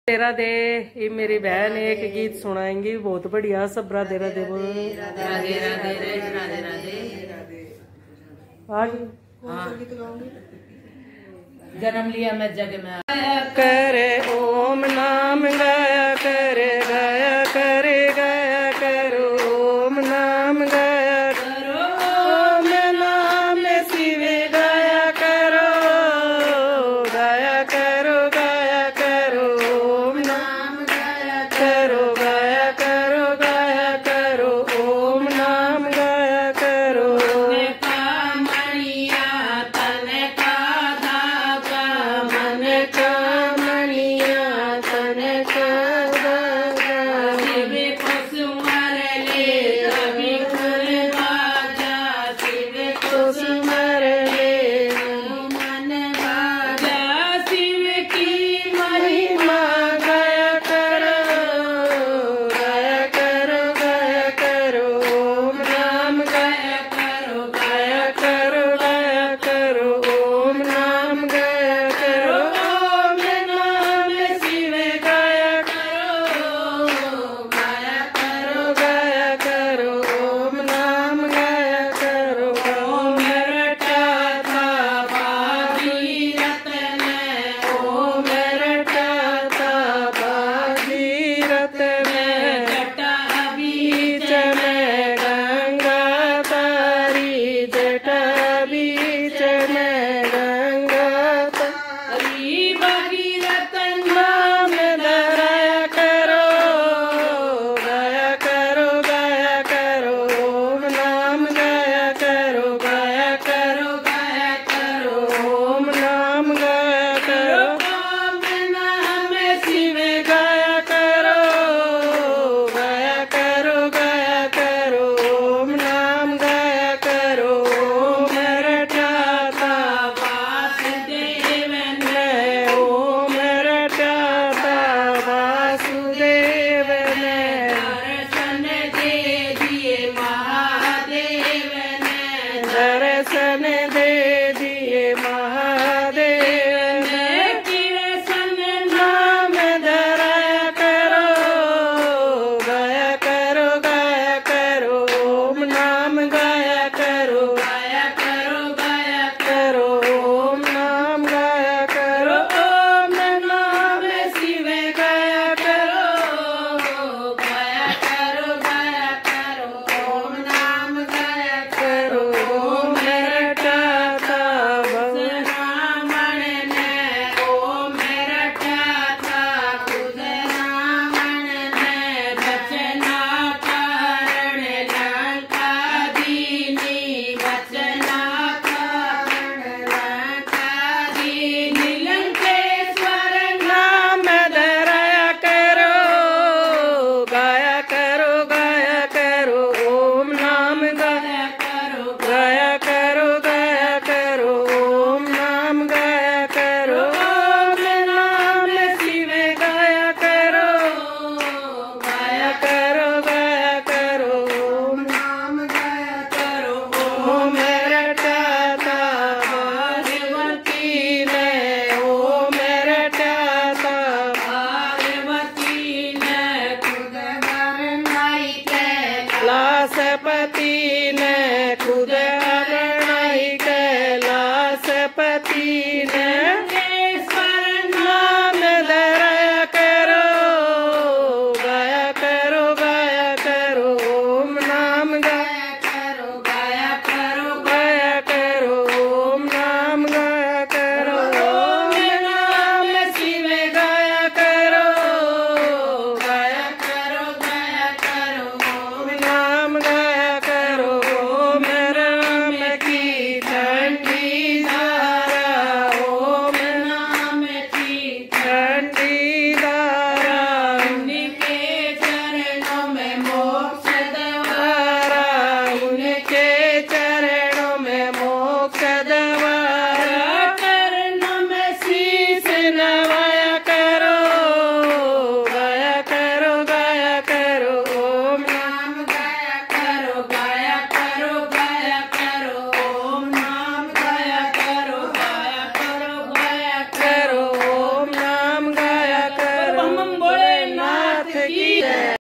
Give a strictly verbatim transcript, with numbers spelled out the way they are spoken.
राधे राधे। ये मेरी बहन एक गीत सुनाएंगी बहुत बढ़िया। सब राधे राधे बोल। राधे राधे राधे राधे। जन्म लिया मैं जग में करे ओम नाम गाया करे गाया करे गाया करो ओम नाम गाया करो ओम नाम शिवे गाया करो गाया करो गाया करो ओम नाम गाया करो गाया करो गाया करो ओम नाम गाया करो। दर्शन दे दिए महादेव ने कृष्ण नाम धराया करो गाया करो गाया करो ओम नाम गाया करो गाया करो गाया करो ओम नाम गाया करो ओम नाम शिवे गाया करो गाया करो गाया करो ओम नाम गाया करो। लासपति